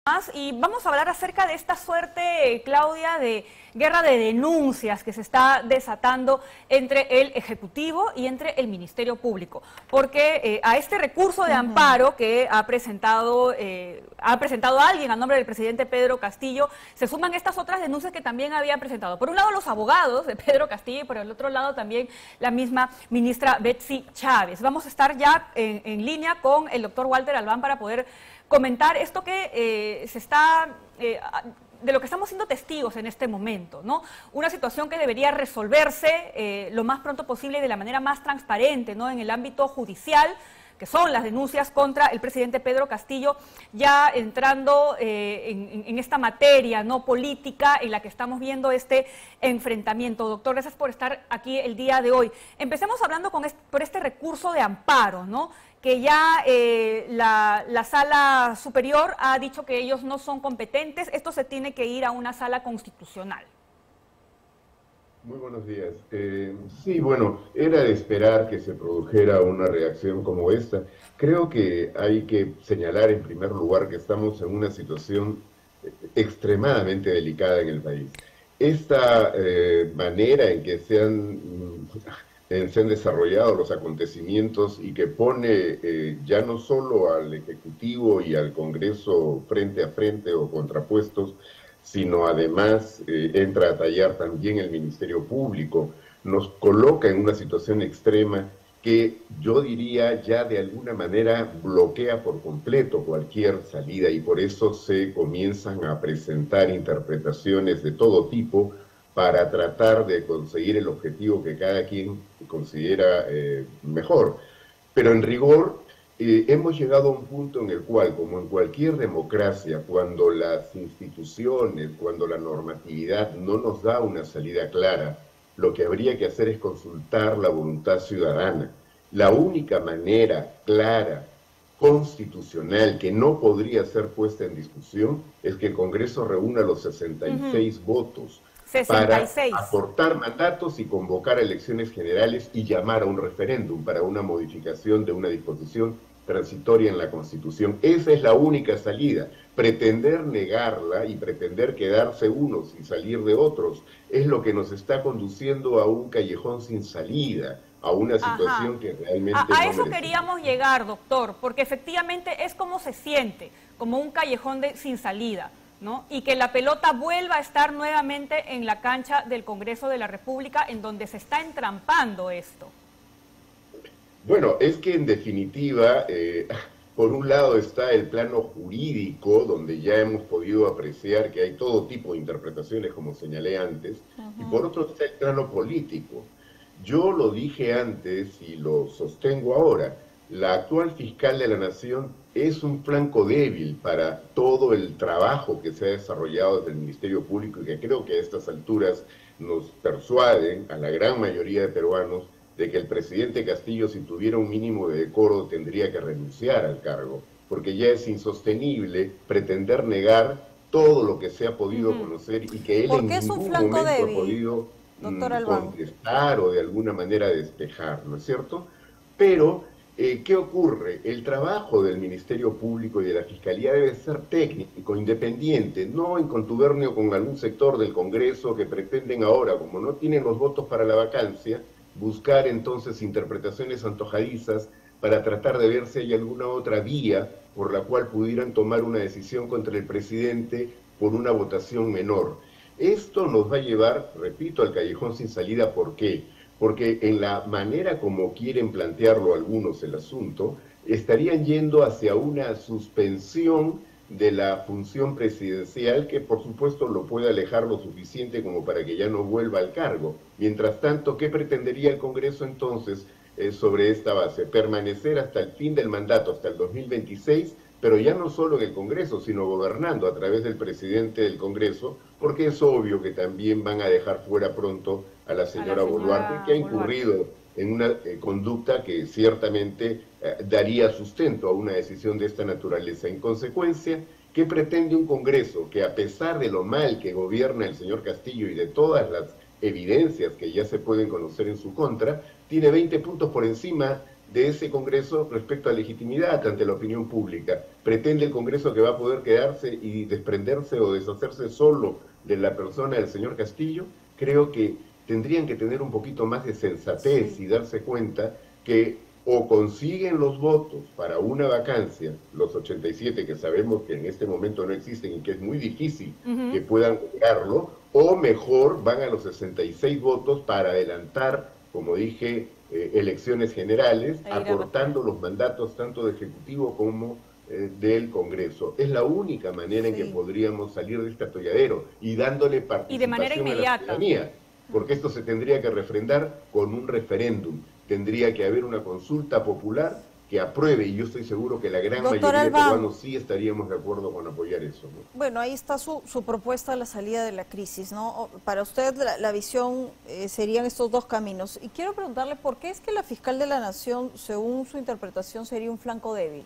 Y vamos a hablar acerca de esta suerte, Claudia, de guerra de denuncias que se está desatando entre el Ejecutivo y entre el Ministerio Público. Porque a este recurso de amparo que ha presentado alguien a nombre del presidente Pedro Castillo, se suman estas otras denuncias que también habían presentado. Por un lado, los abogados de Pedro Castillo y por el otro lado también la misma ministra Betsy Chávez. Vamos a estar ya en línea con el doctor Walter Albán para poder comentar esto que de lo que estamos siendo testigos en este momento, ¿no? Una situación que debería resolverse lo más pronto posible y de la manera más transparente, ¿no? En el ámbito judicial, que son las denuncias contra el presidente Pedro Castillo, ya entrando en esta materia no política en la que estamos viendo este enfrentamiento. Doctor, gracias por estar aquí el día de hoy. Empecemos hablando por este recurso de amparo, ¿no? Que ya la Sala Superior ha dicho que ellos no son competentes. Esto se tiene que ir a una sala constitucional. Muy buenos días. Sí, bueno, era de esperar que se produjera una reacción como esta. Creo que hay que señalar en primer lugar que estamos en una situación extremadamente delicada en el país. Esta manera en que se han desarrollado los acontecimientos y que pone ya no solo al Ejecutivo y al Congreso frente a frente o contrapuestos, sino además entra a tallar también el Ministerio Público, nos coloca en una situación extrema que yo diría ya de alguna manera bloquea por completo cualquier salida y por eso se comienzan a presentar interpretaciones de todo tipo para tratar de conseguir el objetivo que cada quien considera mejor. Pero en rigor, hemos llegado a un punto en el cual, como en cualquier democracia, cuando las instituciones, cuando la normatividad no nos da una salida clara, lo que habría que hacer es consultar la voluntad ciudadana. La única manera clara, constitucional, que no podría ser puesta en discusión, es que el Congreso reúna los 66 votos. 66. Para acortar mandatos y convocar elecciones generales y llamar a un referéndum para una modificación de una disposición transitoria en la Constitución. Esa es la única salida. Pretender negarla y pretender quedarse unos y salir de otros es lo que nos está conduciendo a un callejón sin salida, a una situación que realmente a eso queríamos llegar, doctor, porque efectivamente es como se siente, como un callejón sin salida, ¿no? Y que la pelota vuelva a estar nuevamente en la cancha del Congreso de la República, en donde se está entrampando esto. Bueno, es que en definitiva, por un lado está el plano jurídico, donde ya hemos podido apreciar que hay todo tipo de interpretaciones, como señalé antes, y por otro está el plano político. Yo lo dije antes y lo sostengo ahora, la actual fiscal de la Nación es un flanco débil para todo el trabajo que se ha desarrollado desde el Ministerio Público y que creo que a estas alturas nos persuaden a la gran mayoría de peruanos de que el presidente Castillo, si tuviera un mínimo de decoro, tendría que renunciar al cargo, porque ya es insostenible pretender negar todo lo que se ha podido conocer y que él en ningún momento ha podido contestar o de alguna manera despejar, ¿no es cierto? Pero ¿qué ocurre? El trabajo del Ministerio Público y de la Fiscalía debe ser técnico, independiente, no en contubernio con algún sector del Congreso que pretenden ahora, como no tienen los votos para la vacancia, buscar entonces interpretaciones antojadizas para tratar de ver si hay alguna otra vía por la cual pudieran tomar una decisión contra el presidente por una votación menor. Esto nos va a llevar, repito, al callejón sin salida. ¿Por qué? Porque en la manera como quieren plantearlo algunos el asunto, estarían yendo hacia una suspensión de la función presidencial que por supuesto lo puede alejar lo suficiente como para que ya no vuelva al cargo. Mientras tanto, ¿qué pretendería el Congreso entonces sobre esta base? Permanecer hasta el fin del mandato, hasta el 2026, pero ya no solo en el Congreso, sino gobernando a través del presidente del Congreso, porque es obvio que también van a dejar fuera pronto a la señora Boluarte, que ha incurrido en una conducta que ciertamente daría sustento a una decisión de esta naturaleza. En consecuencia, ¿qué pretende un Congreso que, a pesar de lo mal que gobierna el señor Castillo y de todas las evidencias que ya se pueden conocer en su contra, tiene 20 puntos por encima de ese Congreso respecto a legitimidad ante la opinión pública. ¿Pretende el Congreso que va a poder quedarse y desprenderse o deshacerse solo de la persona del señor Castillo? Creo que tendrían que tener un poquito más de sensatez y darse cuenta que o consiguen los votos para una vacancia, los 87 que sabemos que en este momento no existen y que es muy difícil que puedan lograrlo, o mejor van a los 66 votos para adelantar, como dije, elecciones generales, acortando los mandatos tanto de Ejecutivo como del Congreso. Es la única manera en que podríamos salir de este atolladero y dándole participación a la ciudadanía, porque esto se tendría que refrendar con un referéndum. Tendría que haber una consulta popular que apruebe, y yo estoy seguro que la gran mayoría de peruanos sí estaríamos de acuerdo con apoyar eso, ¿no? Bueno, ahí está su propuesta de la salida de la crisis, ¿no? Para usted la visión serían estos dos caminos. Y quiero preguntarle, ¿por qué es que la fiscal de la Nación, según su interpretación, sería un flanco débil?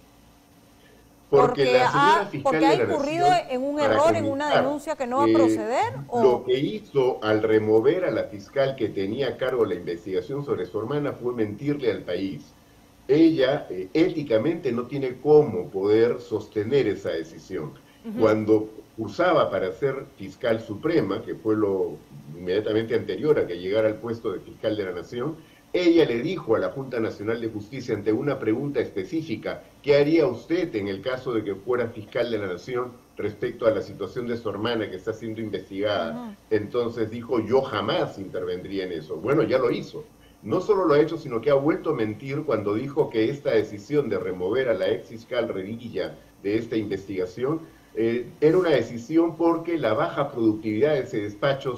Porque ha incurrido en un error, en una denuncia que no va a proceder. Lo que hizo al remover a la fiscal que tenía a cargo la investigación sobre su hermana fue mentirle al país. Ella éticamente no tiene cómo poder sostener esa decisión. Cuando cursaba para ser fiscal suprema, que fue lo inmediatamente anterior a que llegara al puesto de fiscal de la Nación, ella le dijo a la Junta Nacional de Justicia ante una pregunta específica, ¿qué haría usted en el caso de que fuera fiscal de la Nación respecto a la situación de su hermana que está siendo investigada? Entonces dijo, yo jamás intervendría en eso. Bueno, ya lo hizo. No solo lo ha hecho, sino que ha vuelto a mentir cuando dijo que esta decisión de remover a la ex fiscal Revilla de esta investigación era una decisión porque la baja productividad de ese despacho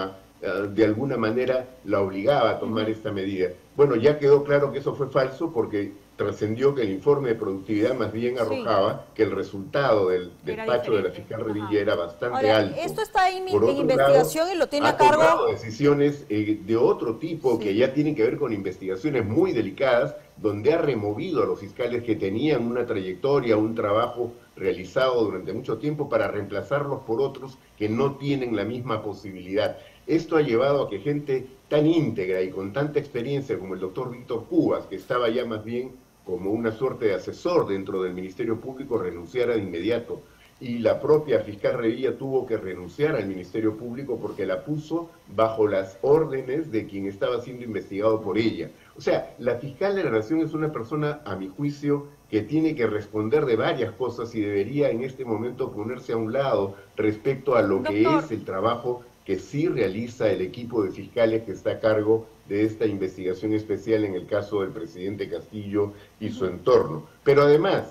de alguna manera la obligaba a tomar esta medida. Bueno, ya quedó claro que eso fue falso porque trascendió que el informe de productividad más bien arrojaba que el resultado del despacho de la fiscal Revilla era bastante alto. Esto está en investigación y lo tiene a cargo. Ha tomado decisiones de otro tipo que ya tienen que ver con investigaciones muy delicadas, donde ha removido a los fiscales que tenían una trayectoria, un trabajo realizado durante mucho tiempo para reemplazarlos por otros que no tienen la misma posibilidad. Esto ha llevado a que gente tan íntegra y con tanta experiencia como el doctor Víctor Cubas, que estaba ya más bien como una suerte de asesor dentro del Ministerio Público, renunciara de inmediato. Y la propia fiscal Revilla tuvo que renunciar al Ministerio Público porque la puso bajo las órdenes de quien estaba siendo investigado por ella. O sea, la fiscal de la Nación es una persona, a mi juicio, que tiene que responder de varias cosas y debería en este momento ponerse a un lado respecto a lo que es el trabajo que sí realiza el equipo de fiscales que está a cargo de esta investigación especial en el caso del presidente Castillo y su entorno. Pero además,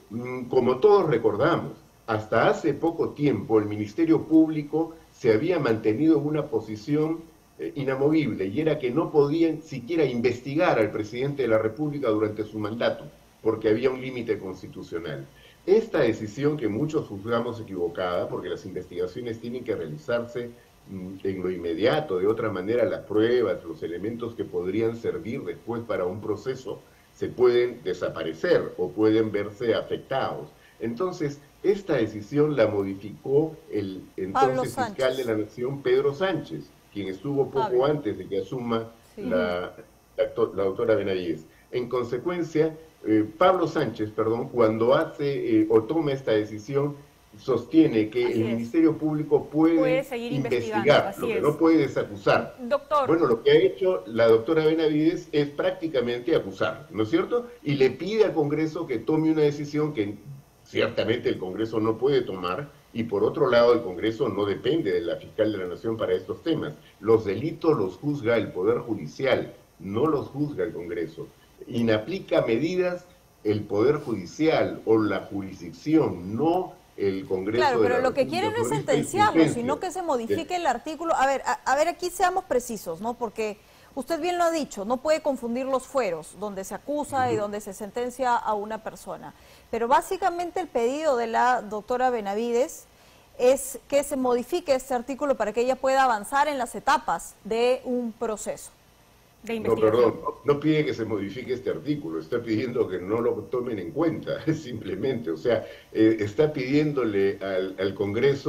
como todos recordamos, hasta hace poco tiempo el Ministerio Público se había mantenido en una posición inamovible, y era que no podían siquiera investigar al presidente de la República durante su mandato, porque había un límite constitucional. Esta decisión, que muchos juzgamos equivocada, porque las investigaciones tienen que realizarse en lo inmediato, de otra manera las pruebas, los elementos que podrían servir después para un proceso se pueden desaparecer o pueden verse afectados. Entonces, esta decisión la modificó el entonces fiscal de la Nación, Pedro Sánchez, quien estuvo poco antes de que asuma la doctora Benavides. En consecuencia, Pablo Sánchez, cuando hace o toma esta decisión, sostiene que el Ministerio Público puede seguir investigar, lo que no puede es acusar. Doctor. Bueno, lo que ha hecho la doctora Benavides es prácticamente acusar, ¿no es cierto? Y le pide al Congreso que tome una decisión que ciertamente el Congreso no puede tomar, y por otro lado el Congreso no depende de la fiscal de la Nación para estos temas. Los delitos los juzga el Poder Judicial, no los juzga el Congreso. Inaplica medidas el Poder Judicial o la jurisdicción, no el Congreso. Claro, pero lo que quieren no es sentenciarlo, sino que se modifique el artículo. A ver, aquí seamos precisos, ¿no? Porque usted bien lo ha dicho, no puede confundir los fueros, donde se acusa y donde se sentencia a una persona. Pero básicamente el pedido de la doctora Benavides es que se modifique este artículo para que ella pueda avanzar en las etapas de un proceso de investigación. No, perdón, no pide que se modifique este artículo, está pidiendo que no lo tomen en cuenta, simplemente. O sea, está pidiéndole al Congreso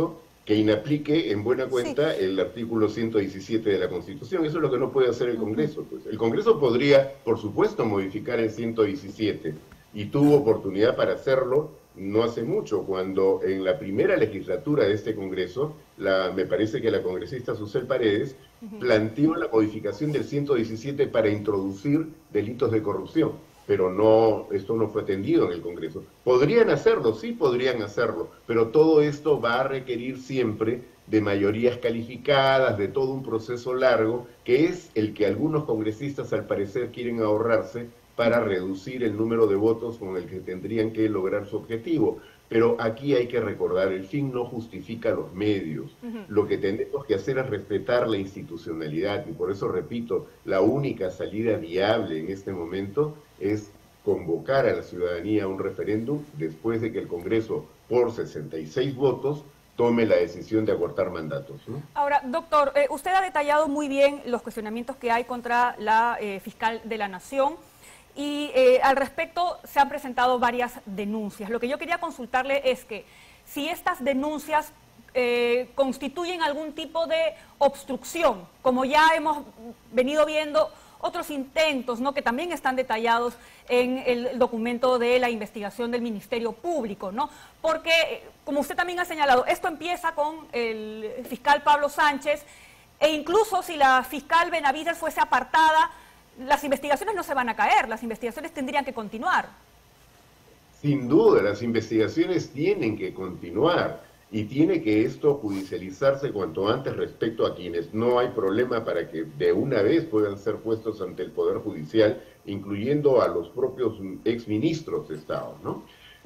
que inaplique en buena cuenta Sí. el artículo 117 de la Constitución. Eso es lo que no puede hacer el Congreso. Pues. El Congreso podría, por supuesto, modificar el 117 y tuvo oportunidad para hacerlo no hace mucho, cuando en la primera legislatura de este Congreso, me parece que la congresista Susel Paredes planteó la modificación del 117 para introducir delitos de corrupción, pero no, esto no fue atendido en el Congreso. Podrían hacerlo, sí podrían hacerlo, pero todo esto va a requerir siempre de mayorías calificadas, de todo un proceso largo, que es el que algunos congresistas al parecer quieren ahorrarse para reducir el número de votos con el que tendrían que lograr su objetivo. Pero aquí hay que recordar, el fin no justifica los medios. Lo que tenemos que hacer es respetar la institucionalidad, y por eso repito, la única salida viable en este momento es convocar a la ciudadanía a un referéndum después de que el Congreso, por 66 votos, tome la decisión de acortar mandatos, ¿no? Ahora, doctor, usted ha detallado muy bien los cuestionamientos que hay contra la fiscal de la Nación. Y al respecto se han presentado varias denuncias. Lo que yo quería consultarle es que si estas denuncias constituyen algún tipo de obstrucción, como ya hemos venido viendo otros intentos, ¿no?, que también están detallados en el documento de la investigación del Ministerio Público, ¿no? Porque, como usted también ha señalado, esto empieza con el fiscal Pablo Sánchez, e incluso si la fiscal Benavides fuese apartada, las investigaciones no se van a caer, las investigaciones tendrían que continuar. Sin duda, las investigaciones tienen que continuar y tiene que esto judicializarse cuanto antes respecto a quienes no hay problema para que de una vez puedan ser puestos ante el Poder Judicial, incluyendo a los propios exministros de Estado, ¿no?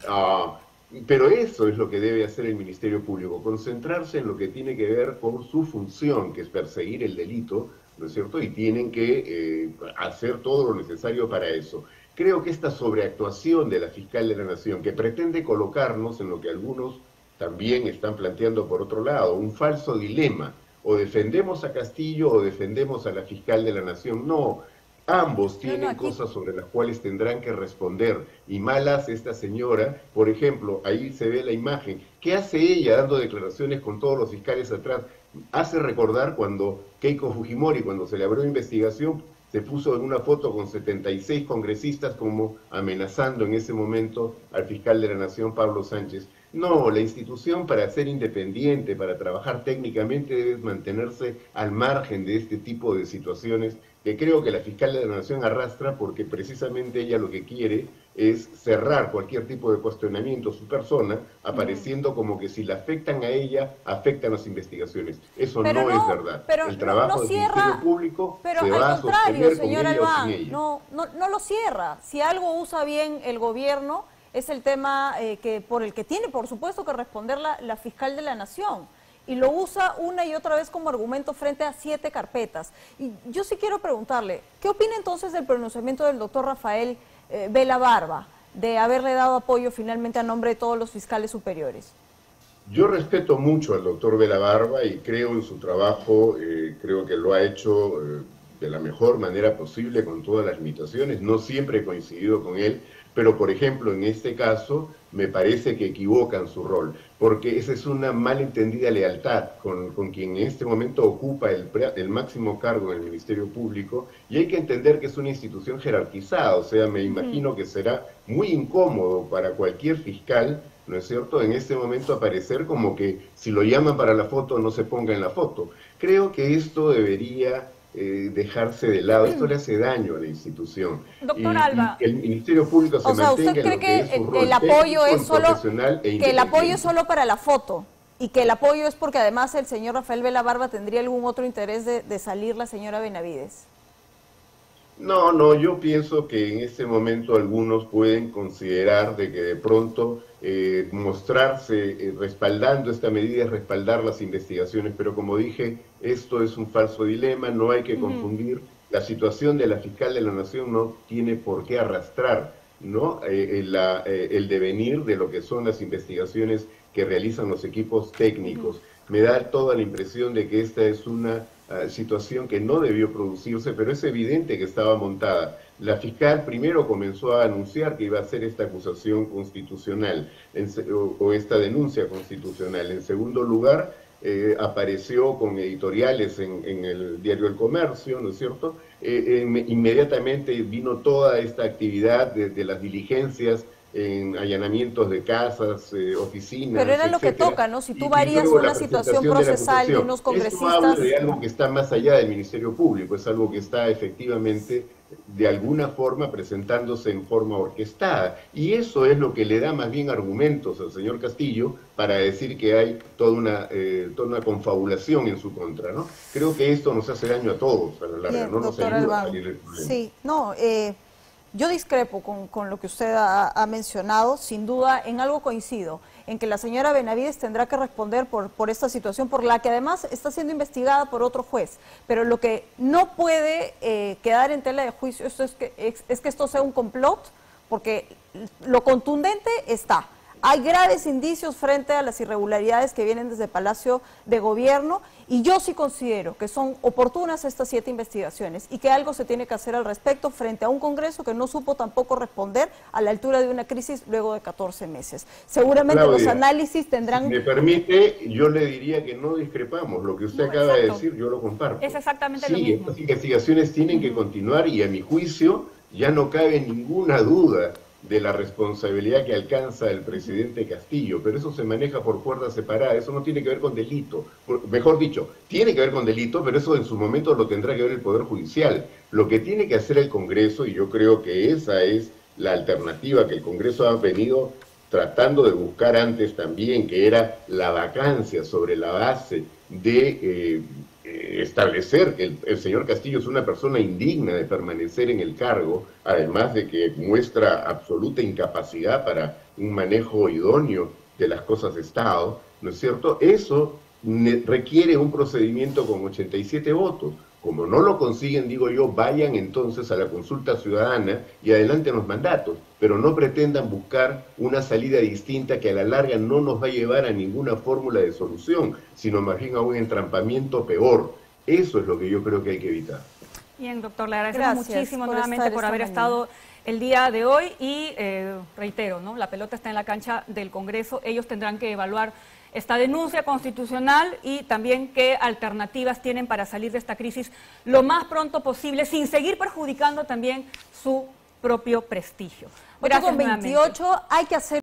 Pero eso es lo que debe hacer el Ministerio Público, concentrarse en lo que tiene que ver con su función, que es perseguir el delito, ¿no es cierto? Y tienen que hacer todo lo necesario para eso. Creo que esta sobreactuación de la fiscal de la Nación, que pretende colocarnos en lo que algunos también están planteando por otro lado, un falso dilema, o defendemos a Castillo o defendemos a la fiscal de la Nación. No, ambos tienen cosas sobre las cuales tendrán que responder, y malas esta señora. Por ejemplo, ahí se ve la imagen. ¿Qué hace ella dando declaraciones con todos los fiscales atrás? Hace recordar cuando Keiko Fujimori, cuando se le abrió investigación, se puso en una foto con 76 congresistas como amenazando en ese momento al fiscal de la Nación, Pablo Sánchez. No, la institución, para ser independiente, para trabajar técnicamente, debe mantenerse al margen de este tipo de situaciones que creo que la fiscal de la Nación arrastra, porque precisamente ella lo que quiere es cerrar cualquier tipo de cuestionamiento a su persona, apareciendo como que si la afectan a ella, afectan las investigaciones. Eso no es verdad. Pero el trabajo del Ministerio Público se va a sostener con ella o sin ella. No lo cierra. Si algo usa bien el gobierno, es el tema por el que tiene, por supuesto, que responder la fiscal de la Nación. Y lo usa una y otra vez como argumento frente a 7 carpetas. Y yo sí quiero preguntarle, ¿qué opina entonces del pronunciamiento del doctor Rafael Vela Barba, de haberle dado apoyo finalmente a nombre de todos los fiscales superiores? Yo respeto mucho al doctor Vela Barba y creo en su trabajo, creo que lo ha hecho de la mejor manera posible, con todas las limitaciones. No siempre he coincidido con él, pero por ejemplo en este caso me parece que equivocan su rol, porque esa es una malentendida lealtad con quien en este momento ocupa el máximo cargo en el Ministerio Público, y hay que entender que es una institución jerarquizada. O sea, me imagino que será muy incómodo para cualquier fiscal, ¿no es cierto?, en este momento aparecer como que si lo llaman para la foto no se ponga en la foto. Creo que esto debería dejarse de lado. Esto le hace daño a la institución. Doctor Alba, y el Ministerio Público se mantenga ¿usted cree en lo que es su rol el apoyo es solo profesional e que el apoyo es solo para la foto, y que el apoyo es porque además el señor Rafael Vela Barba tendría algún otro interés de salir la señora Benavides? No, yo pienso que en este momento algunos pueden considerar de que de pronto mostrarse respaldando esta medida es respaldar las investigaciones, pero como dije, esto es un falso dilema, no hay que confundir. La situación de la fiscal de la Nación no tiene por qué arrastrar, ¿no?, el devenir de lo que son las investigaciones que realizan los equipos técnicos. Me da toda la impresión de que esta es una situación que no debió producirse, pero es evidente que estaba montada. La fiscal primero comenzó a anunciar que iba a hacer esta acusación constitucional o esta denuncia constitucional. En segundo lugar, apareció con editoriales en el diario El Comercio, ¿no es cierto? Inmediatamente vino toda esta actividad de las diligencias en allanamientos de casas, oficinas, pero era lo que etcétera, toca, ¿no? Si tú y varías luego la una situación presentación de la procesal de acusación. unos Esto congresistas... habla de algo que está más allá del Ministerio Público, es algo que está efectivamente de alguna forma presentándose en forma orquestada, y eso es lo que le da más bien argumentos al señor Castillo para decir que hay toda una confabulación en su contra, ¿no? Creo que esto nos hace daño a todos a la larga, Bien, no nos doctor ayuda a Albán. salir del problema. Sí, no, yo discrepo con lo que usted ha mencionado. Sin duda, en algo coincido, en que la señora Benavides tendrá que responder por esta situación, por la que además está siendo investigada por otro juez. Pero lo que no puede quedar en tela de juicio es que esto sea un complot, porque lo contundente está. Hay graves indicios frente a las irregularidades que vienen desde Palacio de Gobierno, y yo sí considero que son oportunas estas 7 investigaciones y que algo se tiene que hacer al respecto frente a un Congreso que no supo tampoco responder a la altura de una crisis luego de 14 meses. Seguramente Claudia, los análisis tendrán... Si me permite, yo le diría que no discrepamos. Lo que usted acaba de decir, yo lo comparto. Es exactamente lo mismo. Sí, estas investigaciones tienen que continuar y a mi juicio ya no cabe ninguna duda de la responsabilidad que alcanza el presidente Castillo, pero eso se maneja por cuerda separada, eso no tiene que ver con delito, mejor dicho, tiene que ver con delito, pero eso en su momento lo tendrá que ver el Poder Judicial. Lo que tiene que hacer el Congreso, y yo creo que esa es la alternativa que el Congreso ha venido tratando de buscar antes también, que era la vacancia sobre la base de establecer que el señor Castillo es una persona indigna de permanecer en el cargo, además de que muestra absoluta incapacidad para un manejo idóneo de las cosas de Estado, ¿no es cierto? Eso requiere un procedimiento con 87 votos. Como no lo consiguen, digo yo, vayan entonces a la consulta ciudadana y adelanten los mandatos, pero no pretendan buscar una salida distinta que a la larga no nos va a llevar a ninguna fórmula de solución, sino más bien a un entrampamiento peor. Eso es lo que yo creo que hay que evitar. Bien, doctor, le agradecemos muchísimo nuevamente por haber estado el día de hoy y reitero, ¿no? La pelota está en la cancha del Congreso, ellos tendrán que evaluar esta denuncia constitucional y también qué alternativas tienen para salir de esta crisis lo más pronto posible, sin seguir perjudicando también su propio prestigio. Gracias, 28, hay que hacer